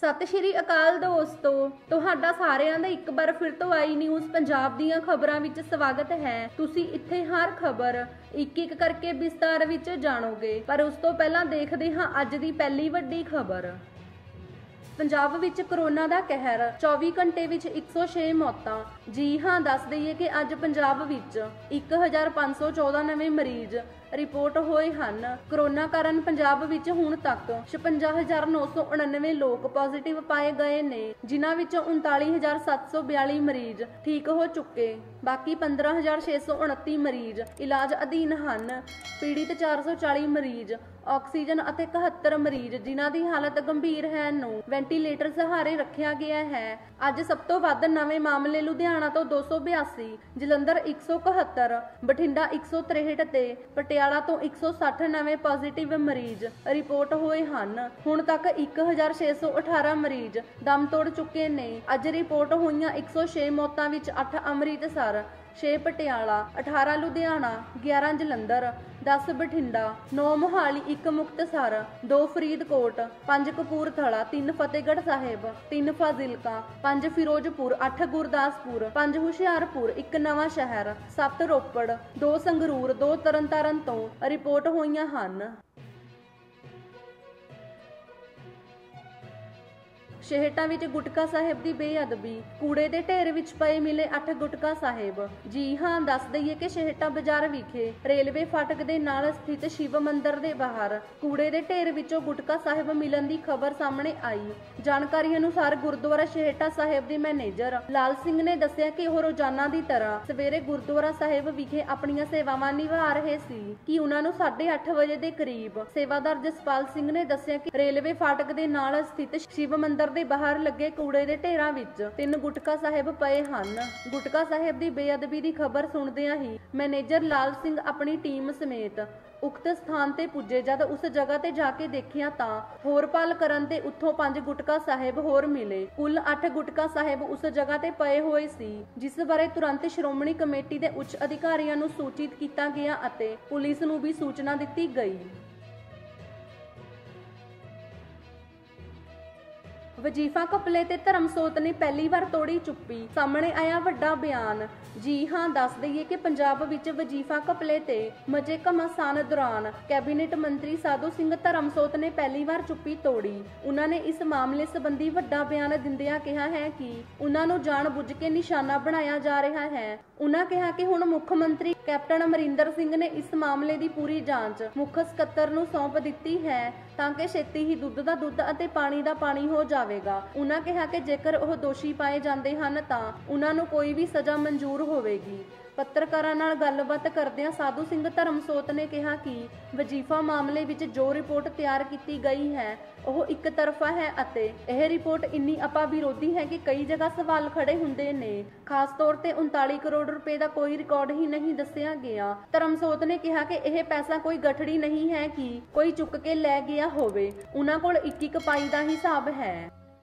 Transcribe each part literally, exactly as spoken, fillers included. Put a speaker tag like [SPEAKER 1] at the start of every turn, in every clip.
[SPEAKER 1] सत श्री अकाल दोस्तों, तुहाडा सारिਆਂ ਦਾ ਇੱਕ ਵਾਰ ਫਿਰ ਤੋਂ आई न्यूज़ पंजाब ਦੀਆਂ ਖਬਰਾਂ ਵਿੱਚ ਸਵਾਗਤ ਹੈ। ਤੁਸੀਂ ਇੱਥੇ ਹਰ ਖਬਰ ਇੱਕ ਇੱਕ ਕਰਕੇ ਵਿਸਤਾਰ ਵਿੱਚ ਜਾਣੋਗੇ, ਪਰ ਉਸ ਤੋਂ ਪਹਿਲਾਂ ਦੇਖਦੇ ਹਾਂ ਅੱਜ ਦੀ ਪਹਿਲੀ ਵੱਡੀ ਖਬਰ। पंजाब विच करोना का कहर, चौबी घंटे विच एक सौ छे मौतां। जी हाँ, दस दईए कि अज पंजाब विच एक हज़ार पाँच सौ चौदह नवे मरीज रिपोर्ट होए हन। करोना कारण पंजाब विच हुण तक छप्पन हज़ार नौ सौ उनानवे लोग पॉजिटिव पाए गए ने, जिन्हां विचों उनताली हज़ार सत्त सौ बयाली मरीज ठीक हो चुके, बाकी पंद्रह हज़ार छे सौ उनती मरीज इलाज अधीन हन। पीड़ित चार सौ चाली मरीज ऑक्सीजन ਅਤੇ इकहत्तर मरीज जिन्हां ਦੀ हालत गंभीर है ਨੂੰ वेंटीलेटर सहारे रखा गया है। ਅੱਜ ਸਭ ਤੋਂ ਵੱਧ ਨਵੇਂ ਮਾਮਲੇ ਲੁਧਿਆਣਾ ਤੋਂ दो सौ बयासी, ਜਲੰਧਰ एक सौ इकहत्तर, ਬਠਿੰਡਾ एक सौ तिरसठ ਤੇ ਪਟਿਆਲਾ ਤੋਂ एक सौ साठ ਨਵੇਂ ਪੋਜ਼ਿਟਿਵ ਮਰੀਜ਼ ਰਿਪੋਰਟ ਹੋਏ ਹਨ। ਹੁਣ ਤੱਕ एक हज़ार छे सौ अठारह ਮਰੀਜ਼ ਦਮ ਤੋੜ ਚੁੱਕੇ ਨੇ। ਅੱਜ ਰਿਪੋर्ट ਹੋਈਆਂ एक सौ छे ਮੌਤਾਂ ਵਿੱਚ ਅੱਠ ਅੰਮ੍ਰਿਤਸਰ, छे पटियाला, अठारह लुधियाना, ग्यारह जलंधर, दस बठिंडा, नौ मोहाली, एक मुक्तसर, दो फरीदकोट, पांच कपूरथला, तीन फतेहगढ़ साहिब, तीन फाजिलका, पांच फिरोजपुर, अठ गुरदासपुर, पांच हुशियारपुर, एक नवां शहर, सत्त रोपड़, दो संगरूर, दो तरनतारन तो रिपोर्ट होईयां हन। ਛੇਹਟਾਂ ਵਿੱਚ ਗੁਟਕਾ ਸਾਹਿਬ ਦੀ ਬੇਅਦਬੀ, ਕੂੜੇ ਦੇ ਢੇਰ ਵਿੱਚ ਪਏ ਮਿਲੇ ਅੱਠ ਗੁਟਕਾ ਸਾਹਿਬ। ਜੀ ਹਾਂ, ਦੱਸ ਦਈਏ ਕਿ ਛੇਹਟਾ ਬਾਜ਼ਾਰ ਵਿਖੇ ਰੇਲਵੇ ਫਾਟਕ ਦੇ ਨਾਲ ਸਥਿਤ ਸ਼ਿਵ ਮੰਦਿਰ ਦੇ ਬਾਹਰ ਕੂੜੇ ਦੇ ਢੇਰ ਵਿੱਚੋਂ ਗੁਟਕਾ ਸਾਹਿਬ ਮਿਲਣ ਦੀ ਖਬਰ ਸਾਹਮਣੇ ਆਈ। ਜਾਣਕਾਰੀ ਅਨੁਸਾਰ ਗੁਰਦੁਆਰਾ ਛੇਹਟਾ ਸਾਹਿਬ ਦੇ ਮੈਨੇਜਰ ਲਾਲ ਸਿੰਘ ਨੇ ਦੱਸਿਆ ਕਿ ਉਹ ਰੋਜ਼ਾਨਾ ਦੀ ਤਰ੍ਹਾਂ ਸਵੇਰੇ ਗੁਰਦੁਆਰਾ ਸਾਹਿਬ ਵਿਖੇ ਆਪਣੀਆਂ ਸੇਵਾਵਾਂ ਨਿਭਾ ਰਹੇ ਸੀ ਕਿ ਉਹਨਾਂ ਨੂੰ ਸਾਢੇ ਅੱਠ ਵਜੇ ਦੇ ਕਰੀਬ ਸੇਵਾਦਾਰ ਜਸਪਾਲ ਸਿੰਘ ਨੇ ਦੱਸਿਆ ਕਿ ਰੇਲਵੇ ਫਾਟਕ ਦੇ ਨਾਲ ਸਥਿਤ ਸ਼ਿਵ ਮੰਦਿਰ ਦੇ ਬਾਹਰ ਲੱਗੇ ਕੂੜੇ ਦੇ ਢੇਰਾਂ ਵਿੱਚ ਤਿੰਨ ਗੁਟਕਾ ਸਾਹਿਬ ਪਏ ਹਨ। ਗੁਟਕਾ ਸਾਹਿਬ ਦੀ ਬੇਅਦਬੀ ਦੀ ਖਬਰ ਸੁਣਦਿਆਂ ਹੀ ਮੈਨੇਜਰ ਲਾਲ ਸਿੰਘ ਆਪਣੀ ਟੀਮ ਸਮੇਤ ਉਕਤ ਸਥਾਨ ਤੇ ਪੁੱਜੇ। ਜਦ ਉਸ ਜਗ੍ਹਾ ਤੇ ਜਾ ਕੇ ਦੇਖਿਆ ਤਾਂ ਹੋਰ ਭਾਲ ਕਰਨ ਤੇ ਉੱਥੋਂ ਪੰਜ ਗੁਟਕਾ ਸਾਹਿਬ ਹੋਰ ਮਿਲੇ। ਕੁੱਲ ਅੱਠ ਗੁਟਕਾ ਸਾਹਿਬ ਉਸ ਜਗ੍ਹਾ ਤੇ ਪਏ ਹੋਏ ਸੀ, ਜਿਸ ਬਾਰੇ ਤੁਰੰਤ ਸ਼੍ਰੋਮਣੀ ਕਮੇਟੀ ਦੇ ਉੱਚ ਅਧਿਕਾਰੀਆਂ ਨੂੰ ਸੂਚਿਤ ਕੀਤਾ ਗਿਆ ਅਤੇ ਪੁਲਿਸ ਨੂੰ ਵੀ ਸੂਚਨਾ ਦਿੱਤੀ ਗਈ। ਵਜੀਫਾ ਘਪਲੇ ਤੇ ਧਰਮਸੋਤ ਨੇ ਪਹਿਲੀ ਵਾਰ ਤੋੜੀ ਚੁੱਪੀ, ਸਾਹਮਣੇ ਆਇਆ ਵੱਡਾ ਬਿਆਨ। ਜੀ ਹਾਂ, ਦੱਸ ਦਈਏ ਕਿ ਪੰਜਾਬ ਵਿੱਚ ਵਜੀਫਾ ਘਪਲੇ ਤੇ ਮਜੇ ਘਮਾਸਾਨ ਦੌਰਾਨ ਕੈਬਨਿਟ ਮੰਤਰੀ ਸਾਧੂ ਸਿੰਘ ਧਰਮਸੋਤ ਨੇ ਪਹਿਲੀ ਵਾਰ ਚੁੱਪੀ ਤੋੜੀ। ਉਹਨਾਂ ਨੇ ਇਸ ਮਾਮਲੇ ਸੰਬੰਧੀ ਵੱਡਾ ਬਿਆਨ ਦਿੰਦਿਆਂ ਕਿਹਾ ਹੈ ਕਿ ਉਹਨਾਂ ਨੂੰ ਜਾਣ-ਬੁੱਝ ਕੇ ਨਿਸ਼ਾਨਾ ਬਣਾਇਆ ਜਾ ਰਿਹਾ ਹੈ। ਉਹਨਾਂ ਕਿਹਾ ਕਿ ਹੁਣ ਮੁੱਖ ਮੰਤਰੀ ਕੈਪਟਨ ਅਮਰਿੰਦਰ ਸਿੰਘ ਨੇ ਇਸ ਮਾਮਲੇ ਦੀ ਪੂਰੀ ਜਾਂਚ ਮੁੱਖ ਸਕੱਤਰ ਨੂੰ ਸੌਂਪ ਦਿੱਤੀ ਹੈ ਤਾਂ ਕਿ ਛੇਤੀ ਹੀ ਦੁੱਧ ਦਾ ਦੁੱਧ ਅਤੇ ਪਾਣੀ ਦਾ ਪਾਣੀ ਹੋ ਜਾਵੇਗਾ। ਉਹਨਾਂ ਕਿਹਾ ਕਿ ਜੇਕਰ ਉਹ ਦੋਸ਼ੀ ਪਾਏ ਜਾਂਦੇ ਹਨ ਤਾਂ ਉਹਨਾਂ ਨੂੰ ਕੋਈ ਵੀ ਸਜ਼ਾ ਮਨਜ਼ੂਰ ਹੋਵੇਗੀ। ਪੱਤਰਕਾਰਾਂ ਨਾਲ ਗੱਲਬਾਤ ਕਰਦਿਆਂ ਸਾਧੂ ਸਿੰਘ ਧਰਮਸੋਤ ਨੇ ਕਿਹਾ ਕਿ ਵਜੀਫਾ ਮਾਮਲੇ ਵਿੱਚ ਜੋ ਰਿਪੋਰਟ ਤਿਆਰ ਕੀਤੀ ਗਈ ਹੈ ਉਹ ਇੱਕ ਤਰਫਾ ਹੈ ਅਤੇ ਇਹ ਰਿਪੋਰਟ ਇੰਨੀ ਆਪਾ ਵਿਰੋਧੀ ਹੈ ਕਿ ਕਈ ਜਗ੍ਹਾ ਸਵਾਲ ਖੜੇ ਹੁੰਦੇ ਨੇ। ਖਾਸ ਤੌਰ ਤੇ ਉਨਤਾਲੀ ਕਰੋੜ ਰੁਪਏ ਦਾ ਕੋਈ ਰਿਕਾਰਡ ਹੀ ਨਹੀਂ ਦੱਸਿਆ ਗਿਆ। ਧਰਮਸੋਤ ਨੇ ਕਿਹਾ ਕਿ ਇਹ ਪੈਸਾ ਕੋਈ ਗਠੜੀ ਨਹੀਂ ਹੈ ਕਿ ਕੋਈ ਚੁੱਕ ਕੇ ਲੈ ਗਿਆ ਹੋਵੇ, ਉਹਨਾਂ ਕੋਲ ਇੱਕ ਇੱਕ ਪਾਈ ਦਾ ਹਿਸਾਬ ਹੈ।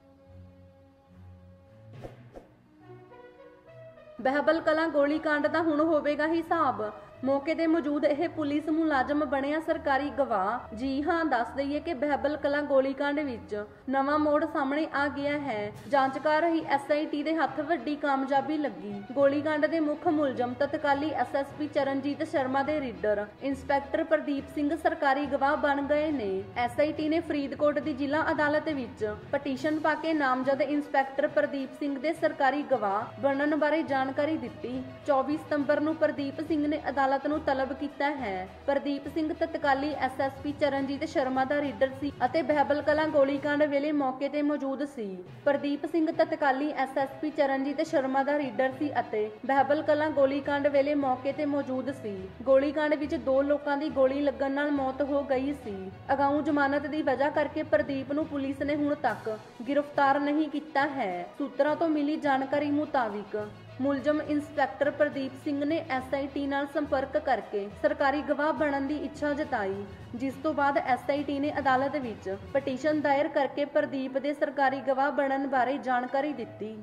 [SPEAKER 1] ਬਹਿਬਲ ਕਲਾਂ ਗੋਲੀकांड ਦਾ ਹੁਣ ਹੋਵੇਗਾ ਹਿਸਾਬ। ਮੌਕੇ ਤੇ ਮੌਜੂਦ ਇਹ ਪੁਲਿਸ ਮੁਲਾਜ਼ਮ ਬਣਿਆ ਸਰਕਾਰੀ ਗਵਾਹ। ਜੀ ਹਾਂ, ਦੱਸ ਦਈਏ ਕਿ ਬਹਿਬਲ ਕਲਾਂ ਗੋਲੀकांड ਵਿੱਚ ਨਵਾਂ ਮੋੜ ਸਾਹਮਣੇ ਆ ਗਿਆ ਹੈ। ਜਾਂਚ ਕਰ ਰਹੀ ਐਸ ਆਈ ਟੀ ਦੇ ਹੱਥ ਵੱਡੀ ਕਾਮਯਾਬੀ ਲੱਗੀ। ਗੋਲੀकांड ਦੇ ਮੁੱਖ ਮੁਲਜ਼ਮ ਤਤਕਾਲੀ S S P Charanjit Sharma ਦੇ ਰੀਡਰ ਇੰਸਪੈਕਟਰ ਪ੍ਰਦੀਪ ਸਿੰਘ ਸਰਕਾਰੀ ਗਵਾਹ ਬਣ ਗਏ ਨੇ। ਐਸ ਆਈ ਟੀ ਨੇ ਫਰੀਦਕੋਟ ਦੀ ਜ਼ਿਲ੍ਹਾ ਅਦਾਲਤ ਵਿੱਚ ਪਟੀਸ਼ਨ ਪਾ ਕੇ ਨਾਮਜ਼ਦ ਇੰਸਪੈਕਟਰ ਪ੍ਰਦੀਪ ਸਿੰਘ ਦੇ ਸਰਕਾਰੀ ਗਵਾਹ ਬਣਨ ਬਾਰੇ ਜਾਣਕਾਰੀ ਦਿੱਤੀ। ਚੌਵੀ ਸਤੰਬਰ ਨੂੰ ਪ੍ਰਦੀਪ ਸਿੰਘ ਨੇ ਅਦਾਲਤ ਨੂੰ ਤਲਬ ਕੀਤਾ ਹੈ। ਪ੍ਰਦੀਪ ਸਿੰਘ ਤਤਕਾਲੀ S S P Charanjit Sharma ਦਾ ਰੀਡਰ ਸੀ ਅਤੇ ਬਹਿਬਲ ਕਲਾਂ ਗੋਲੀकांड ਵੇਲੇ ਮੌਕੇ ਤੇ ਮੌਜੂਦ ਸੀ। ਪ੍ਰਦੀਪ ਸਿੰਘ ਤਤਕਾਲੀ S S P Charanjit Sharma ਦਾ ਰੀਡਰ ਸੀ ਅਤੇ ਬਹਿਬਲ ਕਲਾਂ ਗੋਲੀकांड ਵੇਲੇ ਮੌਕੇ ਤੇ ਮੌਜੂਦ ਸੀ। ਗੋਲੀकांड ਵਿੱਚ ਦੋ ਲੋਕਾਂ ਦੀ ਗੋਲੀ ਲੱਗਣ ਨਾਲ ਮੌਤ ਹੋ ਗਈ ਸੀ। ਅਗਾਊਂ ਜ਼ਮਾਨਤ ਦੀ ਵਜ੍ਹਾ ਕਰਕੇ ਪ੍ਰਦੀਪ ਨੂੰ ਪੁਲਿਸ ਨੇ ਹੁਣ ਤੱਕ ਗ੍ਰਿਫਤਾਰ ਨਹੀਂ ਕੀਤਾ ਹੈ। ਸੂਤਰਾਂ ਤੋਂ ਮਿਲੀ ਜਾਣਕਾਰੀ ਮੁਤਾਬਿਕ ਮੁਲਜ਼ਮ ਇੰਸਪੈਕਟਰ ਪ੍ਰਦੀਪ ਸਿੰਘ ਨੇ ਐਸ ਆਈ ਟੀ ਨਾਲ ਸੰਪਰਕ ਕਰਕੇ ਸਰਕਾਰੀ ਗਵਾਹ ਬਣਨ ਦੀ ਇੱਛਾ ਜਤਾਈ, ਜਿਸ ਤੋਂ ਬਾਅਦ ਐਸ ਆਈ ਟੀ ਨੇ ਅਦਾਲਤ ਵਿੱਚ ਪਟੀਸ਼ਨ ਦਾਇਰ ਕਰਕੇ ਪ੍ਰਦੀਪ ਦੇ ਸਰਕਾਰੀ ਗਵਾਹ ਬਣਨ ਬਾਰੇ ਜਾਣਕਾਰੀ ਦਿੱਤੀ।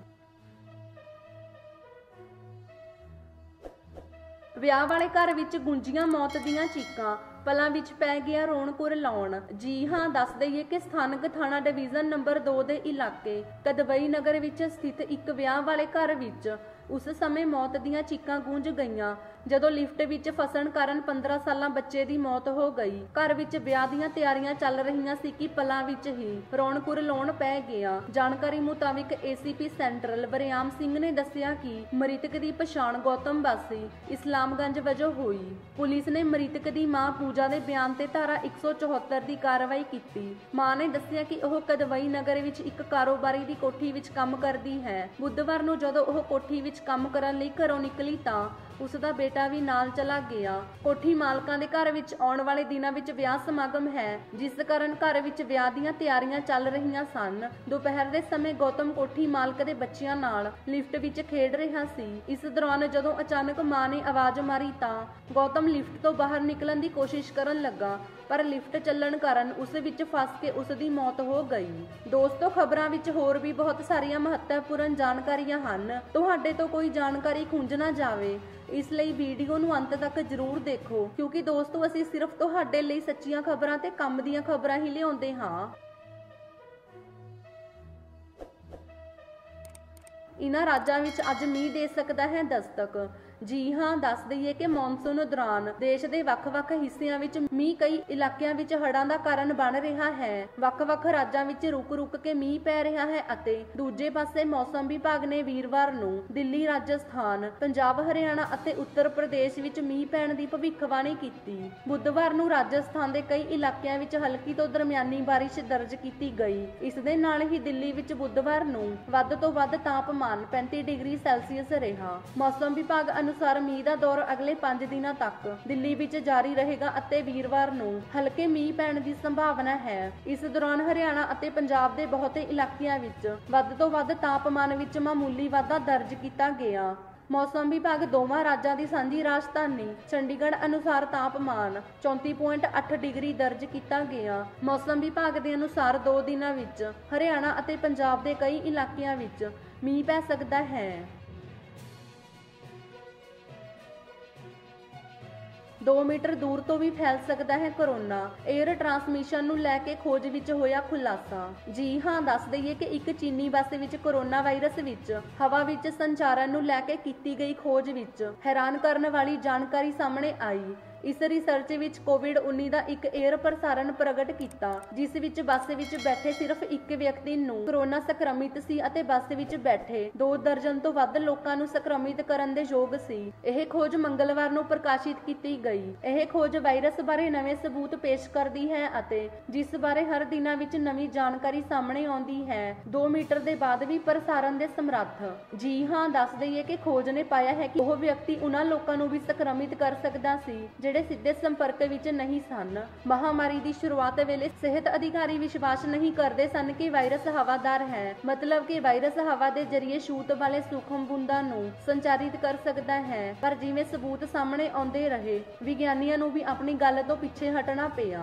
[SPEAKER 1] ਵਿਆਹ ਵਾਲੇ ਘਰ ਵਿੱਚ ਗੂੰਜੀਆਂ ਮੌਤ ਦੀਆਂ ਚੀਕਾਂ। ਪਲਾਂ ਵਿੱਚ ਪੈ ਗਿਆ ਰੌਣਕੁਰ ਲਾਉਣ। ਜੀ ਹਾਂ, ਦੱਸ ਦਈਏ ਕਿ ਸਥਾਨਕ ਥਾਣਾ ਡਿਵੀਜ਼ਨ ਨੰਬਰ ਦੋ ਦੇ ਇਲਾਕੇ ਕਦਵਈ ਨਗਰ ਵਿੱਚ ਸਥਿਤ ਇੱਕ ਵਿਆਹ ਵਾਲੇ ਘਰ ਵਿੱਚ ਉਸ ਸਮੇਂ ਮੌਤ ਦੀਆਂ ਚੀਕਾਂ ਗੂੰਜ ਗਈਆਂ ਜਦੋਂ ਲਿਫਟ ਵਿੱਚ ਫਸਣ ਕਾਰਨ ਪੰਦਰਾਂ ਸਾਲਾਂ ਬੱਚੇ ਦੀ ਮੌਤ ਹੋ ਗਈ। ਘਰ ਵਿੱਚ ਵਿਆਹ ਦੀਆਂ ਤਿਆਰੀਆਂ ਚੱਲ ਰਹੀਆਂ ਸੀ ਕਿ ਪਲਾਂ ਵਿੱਚ ਹੀ ਰੌਣਕੁਰ ਲਾਉਣ ਪੈ ਗਿਆ। ਜਾਣਕਾਰੀ ਮੁਤਾਬਿਕ ਏਸੀਪੀ ਸੈਂਟਰਲ ਵਰਿਆਮ ਸਿੰਘ ਨੇ ਦੱਸਿਆ ਕਿ ਮ੍ਰਿਤਕ ਦੀ ਪਛਾਣ ਗੌਤਮ ਵਾਸੀ ਇਸਲਾਮਗੰਜ ਵਜੋਂ ਹੋਈ। ਪੁਲਿਸ ਨੇ ਮ੍ਰਿਤਕ ਦੀ ਮਾਂ ਪੂਜਾ ਦੇ ਬਿਆਨ ਤੇ ਧਾਰਾ ਇੱਕ ਸੌ ਚੌਹੱਤਰ ਦੀ ਕਾਰਵਾਈ ਕੀਤੀ। ਮਾਂ ਨੇ ਦੱਸਿਆ ਕਿ ਉਹ ਕਦਵਈ ਨਗਰ ਵਿੱਚ ਇੱਕ ਕਾਰੋਬਾਰੀ ਦੀ ਕੋਠੀ ਵਿੱਚ ਕੰਮ ਕਰਦੀ ਹੈ। ਬੁੱਧਵਾਰ ਨੂੰ ਜਦੋਂ ਉਹ ਕੋਠੀ ਵਿੱਚ ਕੰਮ ਕਰਨ ਲਈ ਘਰੋਂ ਨਿਕਲੀ ਤਾਂ ਉਸ ਦਾ ਬੇਟਾ ਵੀ ਨਾਲ ਚਲਾ ਗਿਆ। ਕੋਠੀ ਮਾਲਕਾਂ ਦੇ ਘਰ ਵਿੱਚ ਆਉਣ ਵਾਲੇ ਦਿਨਾਂ ਵਿੱਚ ਵਿਆਹ ਸਮਾਗਮ ਹੈ, ਜਿਸ ਕਾਰਨ ਘਰ ਵਿੱਚ ਵਿਆਹ ਦੀਆਂ ਤਿਆਰੀਆਂ ਚੱਲ ਰਹੀਆਂ ਸਨ। ਦੁਪਹਿਰ ਦੇ ਸਮੇਂ ਗੌਤਮ ਕੋਠੀ ਮਾਲਕ ਦੇ ਬੱਚਿਆਂ ਨਾਲ ਲਿਫਟ ਵਿੱਚ ਖੇਡ ਰਿਹਾ ਸੀ। ਇਸ ਦੌਰਾਨ ਜਦੋਂ ਅਚਾਨਕ ਮਾਂ ਨੇ ਆਵਾਜ਼ ਮਾਰੀ ਤਾਂ ਗੌਤਮ ਲਿਫਟ ਤੋਂ ਬਾਹਰ ਨਿਕਲਣ ਦੀ ਕੋਸ਼ਿਸ਼ ਕਰਨ ਲੱਗਾ, ਪਰ ਲਿਫਟ ਚੱਲਣ ਕਾਰਨ ਉਸ ਵਿੱਚ ਫਸ ਕੇ ਉਸ ਦੀ ਮੌਤ ਹੋ ਗਈ। ਦੋਸਤੋ, ਖਬਰਾਂ ਵਿੱਚ ਹੋਰ ਵੀ ਬਹੁਤ ਸਾਰੀਆਂ ਮਹੱਤਵਪੂਰਨ ਜਾਣਕਾਰੀਆਂ ਹਨ। ਤੁਹਾਡੇ ਤੋਂ ਕੋਈ ਜਾਣਕਾਰੀ ਖੁੰਝ ਨਾ ਜਾਵੇ, ਇਸ ਲਈ ਵੀਡੀਓ ਨੂੰ ਅੰਤ ਤੱਕ ਜ਼ਰੂਰ ਦੇਖੋ, ਕਿਉਂਕਿ ਦੋਸਤੋ ਅਸੀਂ ਸਿਰਫ ਤੁਹਾਡੇ ਲਈ ਸੱਚੀਆਂ ਖਬਰਾਂ ਤੇ ਕੰਮ ਦੀਆਂ ਖਬਰਾਂ ਹੀ ਲਿਆਉਂਦੇ ਹਾਂ। ਇਨ੍ਹਾਂ ਰਾਜਾਂ ਵਿੱਚ ਅੱਜ ਮੀਂਹ ਦੇ ਸਕਦਾ ਹੈ ਦਸਤਕ। ਜੀ ਹਾਂ, ਦੱਸ ਦਈਏ ਕਿ ਮੌਨਸੂਨ ਦੌਰਾਨ ਦੇਸ਼ ਦੇ ਵੱਖ-ਵੱਖ ਹਿੱਸਿਆਂ ਵਿੱਚ ਮੀਂਹ ਕਈ ਇਲਾਕਿਆਂ ਵਿੱਚ ਹੜ੍ਹਾਂ ਦਾ ਕਾਰਨ ਬਣ ਰਿਹਾ ਹੈ। ਵੱਖ-ਵੱਖ ਰਾਜਾਂ ਵਿੱਚ ਰੁਕ-ਰੁਕ ਕੇ ਮੀਂਹ ਪੈ ਰਿਹਾ ਹੈ ਅਤੇ ਦੂਜੇ ਪਾਸੇ ਮੌਸਮ ਵਿਭਾਗ ਨੇ ਵੀਰਵਾਰ ਨੂੰ ਦਿੱਲੀ, ਰਾਜਸਥਾਨ, ਪੰਜਾਬ, ਹਰਿਆਣਾ ਅਤੇ ਉੱਤਰ ਪ੍ਰਦੇਸ਼ ਵਿੱਚ ਮੀਂਹ ਪੈਣ ਦੀ ਭਵਿੱਖਬਾਣੀ ਕੀਤੀ। ਬੁੱਧਵਾਰ ਨੂੰ ਰਾਜਸਥਾਨ ਦੇ ਕਈ ਇਲਾਕਿਆਂ ਵਿੱਚ ਹਲਕੀ ਤੋਂ ਦਰਮਿਆਨੀ ਬਾਰਿਸ਼ ਦਰਜ ਕੀਤੀ ਗਈ। ਇਸ ਦੇ ਨਾਲ ਹੀ ਦਿੱਲੀ ਵਿੱਚ ਬੁੱਧਵਾਰ ਨੂੰ ਵੱਧ ਤੋਂ ਵੱਧ ਤਾਪਮਾਨ ਪੈਂਤੀ ਡਿਗਰੀ ਸੈਲਸੀਅਸ ਰਿਹਾ। ਮੌਸਮ ਵਿਭਾਗ ਅਨੁਸਾਰ ਮੀਂਹ ਦਾ ਦੌਰ ਅਗਲੇ ਪੰਜ ਦਿਨਾਂ ਤੱਕ ਦਿੱਲੀ ਵਿੱਚ ਜਾਰੀ ਰਹੇਗਾ ਅਤੇ ਵੀਰਵਾਰ ਨੂੰ ਹਲਕੇ ਮੀਂਹ ਪੈਣ ਦੀ ਸੰਭਾਵਨਾ ਹੈ। ਇਸ ਦੌਰਾਨ ਹਰਿਆਣਾ ਅਤੇ ਪੰਜਾਬ ਦੇ ਬਹੁਤੇ ਇਲਾਕਿਆਂ ਵਿੱਚ ਵੱਧ ਤੋਂ ਵੱਧ ਤਾਪਮਾਨ ਵਿੱਚ ਮਾਮੂਲੀ ਵਾਧਾ ਦਰਜ ਕੀਤਾ ਗਿਆ। ਮੌਸਮ ਵਿਭਾਗ ਦੋਵਾਂ ਰਾਜਾਂ ਦੀ ਸਾਂਝੀ ਰਾਜਧਾਨੀ ਚੰਡੀਗੜ੍ਹ ਅਨੁਸਾਰ ਤਾਪਮਾਨ ਚੌਂਤੀ ਪੁਆਇੰਟ ਅੱਠ ਡਿਗਰੀ ਦਰਜ ਕੀਤਾ ਗਿਆ। ਮੌਸਮ ਵਿਭਾਗ ਦੇ ਅਨੁਸਾਰ ਦੋ ਦਿਨਾਂ ਵਿੱਚ ਹਰਿਆਣਾ ਅਤੇ ਪੰਜਾਬ ਦੇ ਕਈ ਇਲਾਕਿਆਂ ਵਿੱਚ ਮੀਂਹ ਪੈ ਸਕਦਾ ਹੈ। ਦੋ ਮੀਟਰ ਦੂਰ ਤੋਂ ਵੀ ਫੈਲ ਸਕਦਾ ਹੈ ਕੋਰੋਨਾ। 에ਅਰ ਟਰਾਂਸਮਿਸ਼ਨ ਨੂੰ ਲੈ ਕੇ ਖੋਜ ਵਿੱਚ ਹੋਇਆ ਖੁਲਾਸਾ। ਜੀ ਹਾਂ, ਦੱਸ ਦਈਏ ਕਿ ਇੱਕ ਚੀਨੀ ਬੱਸ ਵਿੱਚ ਕੋਰੋਨਾ ਵਾਇਰਸ ਵਿੱਚ ਹਵਾ ਵਿੱਚ ਸੰਚਾਰਨ ਨੂੰ ਲੈ ਕੇ ਕੀਤੀ ਗਈ ਖੋਜ ਵਿੱਚ ਹੈਰਾਨ ਕਰਨ ਵਾਲੀ ਜਾਣਕਾਰੀ ਸਾਹਮਣੇ ਆਈ। ਇਸ ਰਿਸਰਚ ਵਿੱਚ ਕੋਵਿਡ ਉੱਨੀ ਦਾ ਇੱਕ 에ਅਰ ਪ੍ਰਸਾਰਣ ਪ੍ਰਗਟ ਕੀਤਾ, ਜਿਸ ਵਿੱਚ ਬੱਸ ਵਿੱਚ ਬੈਠੇ ਸਿਰਫ ਇੱਕ ਵਿਅਕਤੀ ਨੂੰ ਕੋਰੋਨਾ ਸੰਕਰਮਿਤ ਸੀ ਅਤੇ ਬੱਸ ਵਿੱਚ ਬੈਠੇ ਦੋ ਦਰਜਨ ਤੋਂ ਵੱਧ ਲੋਕਾਂ ਨੂੰ ਸੰਕਰਮਿਤ ਕਰਨ ਦੇ ਯੋਗ ਸੀ। ਇਹ ਖੋਜ ਮੰਗਲਵਾਰ ਨੂੰ ਪ੍ਰਕਾਸ਼ਿਤ ਕੀਤੀ ਗਈ। ਇਹ ਖੋਜ ਵਾਇਰਸ ਬਾਰੇ ਨਵੇਂ ਸਬੂਤ ਪੇਸ਼ ਕਰਦੀ ਹੈ ਅਤੇ ਜਿਸ ਬਾਰੇ ਹਰ ਦਿਨਾਂ ਵਿੱਚ ਨਵੀਂ ਜਾਣਕਾਰੀ ਸਾਹਮਣੇ ਆਉਂਦੀ ਹੈ, ਦੋ ਮੀਟਰ ਦੇ ਬਾਅਦ ਵੀ ਪ੍ਰਸਾਰਣ ਦੇ ਸਮਰੱਥ। ਜੀ ਹਾਂ, ਦੱਸ ਦਈਏ ਕਿ ਖੋਜ ਨੇ ਪਾਇਆ ਹੈ ਕਿ ਉਹ ਵਿਅਕਤੀ ਉਹਨਾਂ ਲੋਕਾਂ ਨੂੰ ਵੀ ਸੰਕਰਮਿਤ ਕਰ ਸਕਦਾ ਸੀ ਜਿਹੜੇ ਸਿੱਧੇ ਸੰਪਰਕ ਵਿੱਚ ਨਹੀਂ ਸਨ। ਮਹਾਮਾਰੀ ਦੀ ਸ਼ੁਰੂਆਤ ਵੇਲੇ ਸਿਹਤ ਅਧਿਕਾਰੀ ਵਿਸ਼ਵਾਸ ਨਹੀਂ ਕਰਦੇ ਸਨ ਕਿ ਵਾਇਰਸ ਹਵਾਦਾਰ ਹੈ, ਮਤਲਬ ਕਿ ਵਾਇਰਸ ਹਵਾ ਦੇ ਜ਼ਰੀਏ ਛੂਤ ਵਾਲੇ ਸੂਖਮ ਬੂੰਦਾਂ ਨੂੰ ਸੰਚਾਰਿਤ ਕਰ ਸਕਦਾ ਹੈ। ਪਰ ਜਿਵੇਂ ਸਬੂਤ ਸਾਹਮਣੇ ਆਉਂਦੇ ਰਹੇ, ਵਿਗਿਆਨੀਆਂ ਨੂੰ ਵੀ ਆਪਣੀ ਗੱਲ ਤੋਂ ਪਿੱਛੇ ਹਟਣਾ ਪਿਆ।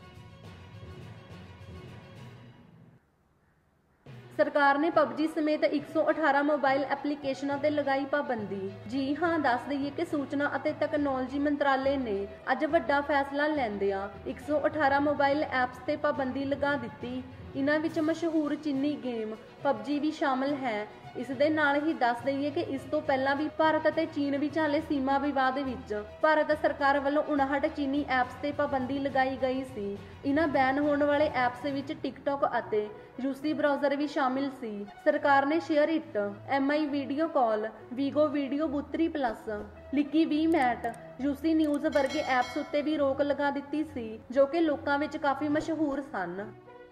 [SPEAKER 1] ਸਰਕਾਰ ਨੇ ਪਬਜੀ ਸਮੇਤ ਇੱਕ ਸੌ ਅਠਾਰਾਂ ਮੋਬਾਈਲ ਐਪਲੀਕੇਸ਼ਨਾਂ ਤੇ ਲਗਾਈ ਪਾਬੰਦੀ। ਜੀ ਹਾਂ, ਦੱਸ ਦਈਏ ਕਿ ਸੂਚਨਾ ਅਤੇ ਤਕਨਾਲੋਜੀ ਮੰਤਰਾਲੇ ਨੇ ਅੱਜ ਵੱਡਾ ਫੈਸਲਾ ਲੈਂਦਿਆਂ ਇੱਕ ਸੌ ਅਠਾਰਾਂ ਮੋਬਾਈਲ ਐਪਸ ਤੇ ਪਾਬੰਦੀ ਲਗਾ ਦਿੱਤੀ। ਇਨ੍ਹਾਂ ਵਿੱਚ ਮਸ਼ਹੂਰ ਚੀਨੀ ਗੇਮ ਪਬਜੀ ਵੀ ਸ਼ਾਮਲ ਹੈ। ਇਸ ਦੇ ਨਾਲ ਹੀ ਦੱਸ ਦਈਏ ਕਿ ਇਸ ਤੋਂ ਪਹਿਲਾਂ ਵੀ ਭਾਰਤ ਅਤੇ ਚੀਨ ਵਿਚਾਲੇ ਸੀਮਾ ਵਿਵਾਦ ਵਿੱਚ ਭਾਰਤ ਸਰਕਾਰ ਵੱਲੋਂ ਉਣਾਹਠ ਚੀਨੀ ਐਪਸ ਤੇ ਪਾਬੰਦੀ ਲਗਾਈ ਗਈ ਸੀ। ਇਨ੍ਹਾਂ ਬੈਨ ਹੋਣ ਵਾਲੇ ਐਪਸ ਵਿੱਚ ਟਿਕਟੌਕ ਅਤੇ ਰੂਸੀ ਬ੍ਰਾਊਜ਼ਰ ਵੀ ਸ਼ਾਮਿਲ ਸੀ। ਸਰਕਾਰ ਨੇ share it, M I video call, Vigo video ਬੁੱਤਰੀ ਪਲੱਸ, ਲਿਕੀ ਵੀ ਮੈਟ, ਰੂਸੀ ਨਿਊਜ਼ ਵਰਗੇ ਐਪਸ ਉੱਤੇ ਵੀ ਰੋਕ ਲਗਾ ਦਿੱਤੀ ਸੀ, ਜੋ ਕਿ ਲੋਕਾਂ ਵਿੱਚ ਕਾਫੀ ਮਸ਼ਹੂਰ ਸਨ।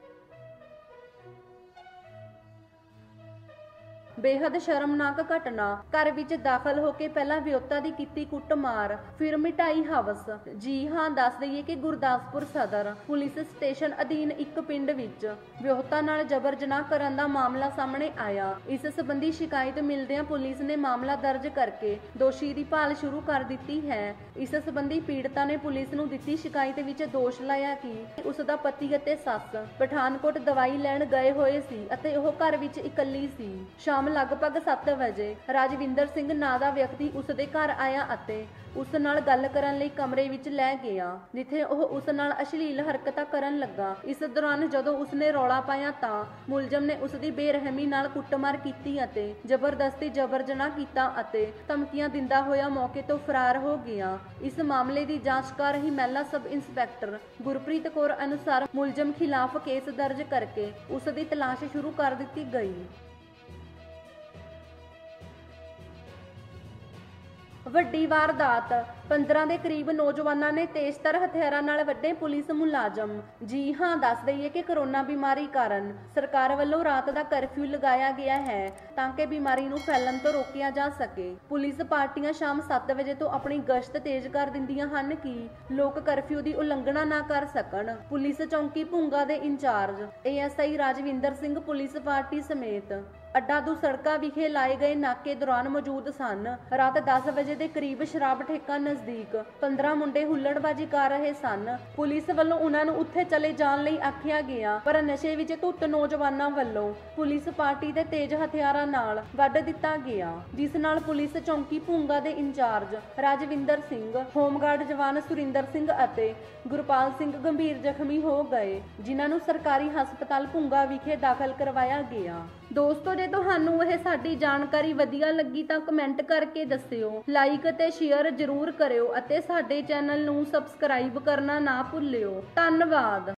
[SPEAKER 1] ਬੇਹੱਦ ਸ਼ਰਮਨਾਕ ਘਟਨਾ। ਘਰ ਵਿੱਚ ਦਾਖਲ ਹੋ ਕੇ ਪਹਿਲਾਂ ਵਿਅਕਤੀ ਦੀ ਕੀਤੀ ਕੁੱਟਮਾਰ, ਫਿਰ ਮਿਟਾਈ ਹਵਸ। ਜੀ ਹਾਂ, ਦੱਸ ਦਈਏ ਕਿ ਗੁਰਦਾਸਪੁਰ ਸਦਰ ਪੁਲਿਸ ਸਟੇਸ਼ਨ ਅਧੀਨ ਇੱਕ ਪਿੰਡ ਵਿੱਚ ਵਿਅਕਤੀ ਨਾਲ ਜਬਰ ਜਨਾਹ ਕਰਨ ਦਾ ਮਾਮਲਾ ਸਾਹਮਣੇ ਆਇਆ। ਇਸ ਸੰਬੰਧੀ ਸ਼ਿਕਾਇਤ ਮਿਲਦਿਆਂ ਪੁਲਿਸ ਨੇ ਮਾਮਲਾ ਦਰਜ ਕਰਕੇ ਦੋਸ਼ੀ ਦੀ ਭਾਲ ਸ਼ੁਰੂ ਕਰ ਦਿੱਤੀ ਹੈ। ਇਸ ਸੰਬੰਧੀ ਪੀੜਤਾ ਨੇ ਪੁਲਿਸ ਨੂੰ ਦਿੱਤੀ ਸ਼ਿਕਾਇਤ ਵਿੱਚ ਦੋਸ਼ ਲਾਇਆ ਕਿ ਉਸ ਦਾ ਪਤੀ ਅਤੇ ਸੱਸ ਪਠਾਨਕੋਟ ਦਵਾਈ ਲੈਣ ਗਏ ਹੋਏ ਸੀ ਅਤੇ ਉਹ ਘਰ ਵਿੱਚ ਇਕੱਲੀ ਸੀ। ਸ਼ਾਮ ਸ਼ਾਮ ਲਗਭਗ ਸੱਤ ਵਜੇ ਰਾਜਵਿੰਦਰ ਸਿੰਘ ਨਾਂ ਦਾ ਵਿਅਕਤੀ ਉਸ ਦੇ ਘਰ ਆਇਆ ਅਤੇ ਉਸ ਨਾਲ ਗੱਲ ਕਰਨ ਲਈ ਕਮਰੇ ਵਿੱਚ ਲੈ ਗਿਆ, ਜਿੱਥੇ ਉਹ ਉਸ ਨਾਲ ਅਸ਼ਲੀਲ ਹਰਕਤਾਂ ਕਰਨ ਲੱਗਾ। ਇਸ ਦੌਰਾਨ ਜਦੋਂ ਉਸਨੇ ਰੌਲਾ ਪਾਇਆ ਤਾਂ ਮੁਲਜ਼ਮ ਨੇ ਉਸ ਦੀ ਬੇਰਹਿਮੀ ਨਾਲ ਕੁੱਟਮਾਰ ਕੀਤੀ ਅਤੇ ਜ਼ਬਰਦਸਤੀ ਜਬਰ ਜਨਾਹ ਕੀਤਾ ਅਤੇ ਧਮਕੀਆਂ ਦਿੰਦਾ ਹੋਇਆ ਮੌਕੇ ਤੋਂ ਫਰਾਰ ਹੋ ਗਿਆ। ਇਸ ਮਾਮਲੇ ਦੀ ਜਾਂਚ ਕਰ ਰਹੀ ਮਹਿਲਾ ਸਬ ਇੰਸਪੈਕਟਰ ਗੁਰਪ੍ਰੀਤ ਕੌਰ ਅਨੁਸਾਰ ਮੁਲਜ਼ਮ ਖਿਲਾਫ ਕੇਸ ਦਰਜ ਕਰਕੇ ਉਸ ਦੀ ਤਲਾਸ਼ ਸ਼ੁਰੂ ਕਰ ਦਿੱਤੀ ਗਈ। ਵੱਡੀ ਵਾਰਦਾਤ, ਪੰਦਰਾਂ ਦੇ ਕਰੀਬ ਨੌਜਵਾਨਾਂ ਨੇ ਤੇਜ਼ਧਾਰ ਹਥਿਆਰਾਂ ਨਾਲ ਵੱਢੇ ਪੁਲਿਸ ਮੁਲਾਜ਼ਮ। ਜੀ ਹਾਂ, ਦੱਸ ਦਈਏ ਕਿ ਕਰੋਨਾ ਬਿਮਾਰੀ ਕਾਰਨ ਸਰਕਾਰ ਵੱਲੋਂ ਰਾਤ ਦਾ ਕਰਫਿਊ ਲਗਾਇਆ ਗਿਆ ਹੈ ਤਾਂ ਕਿ ਬਿਮਾਰੀ ਨੂੰ ਫੈਲਣ ਤੋਂ ਰੋਕਿਆ ਜਾ ਸਕੇ। ਪੁਲਿਸ ਪਾਰਟੀਆਂ ਸ਼ਾਮ ਸੱਤ ਵਜੇ ਤੋਂ ਆਪਣੀ ਗਸ਼ਤ ਤੇਜ਼ ਕਰ ਦਿੰਦੀਆਂ ਹਨ ਕਿ ਲੋਕ ਕਰਫਿਊ ਦੀ ਉਲੰਘਣਾ ਨਾ ਕਰ ਸਕਣ। ਪੁਲਿਸ ਚੌਂਕੀ ਭੁੰਗਾ ਦੇ incharge A S I Rajwinder Singh police party ਸਮੇਤ ਅੱਡਾ ਦੋ ਸੜਕਾਂ ਵਿਖੇ ਲਾਏ ਗਏ ਨਾਕੇ ਦੌਰਾਨ ਮੌਜੂਦ ਸਨ। ਰਾਤ ਦਸ ਵਜੇ ਦੇ ਕਰੀਬ ਸ਼ਰਾਬ ਠੇਕਾ ਨਜ਼ਦੀਕ ਪੰਦਰਾਂ ਮੁੰਡੇ ਹੁੱਲੜਬਾਜ਼ੀ ਕਰ ਰਹੇ ਸਨ। ਪੁਲਿਸ ਵੱਲੋਂ ਉਹਨਾਂ ਨੂੰ ਉੱਥੇ ਚਲੇ ਜਾਣ ਲਈ ਆਖਿਆ ਗਿਆ, ਪਰ ਨਸ਼ੇ ਵਿੱਚ ਧੁੱਤ ਨੌਜਵਾਨਾਂ ਵੱਲੋਂ ਪੁਲਿਸ ਪਾਰਟੀ ਦੇ ਤੇਜ਼ ਹਥਿਆਰਾਂ ਨਾਲ ਵੱਢ ਦਿੱਤਾ ਗਿਆ, ਜਿਸ ਨਾਲ ਪੁਲਿਸ ਚੌਂਕੀ ਭੁੰਗਾ ਦੇ ਇੰਚਾਰਜ ਰਾਜਵਿੰਦਰ ਸਿੰਘ, ਹੋਮਗਾਰਡ ਜਵਾਨ ਸੁਰਿੰਦਰ ਸਿੰਘ ਅਤੇ ਗੁਰਪਾਲ ਸਿੰਘ ਗੰਭੀਰ ਜ਼ਖਮੀ ਹੋ ਗਏ, ਜਿਨ੍ਹਾਂ ਨੂੰ ਸਰਕਾਰੀ ਹਸਪਤਾਲ ਭੁੰਗਾ ਵਿਖੇ ਦਾਖਲ ਕਰਵਾਇਆ ਗਿਆ। ਦੋਸਤੋ, ਜੇ ਤੁਹਾਨੂੰ ਇਹ ਸਾਡੀ ਜਾਣਕਾਰੀ ਵਧੀਆ ਲੱਗੀ ਤਾਂ ਕਮੈਂਟ ਕਰਕੇ ਦੱਸਿਓ, ਲਾਈਕ ਅਤੇ ਸ਼ੇਅਰ ਜ਼ਰੂਰ ਕਰਿਓ ਅਤੇ ਸਾਡੇ ਚੈਨਲ ਨੂੰ ਸਬਸਕ੍ਰਾਈਬ ਕਰਨਾ ਨਾ ਭੁੱਲਿਓ। ਧੰਨਵਾਦ।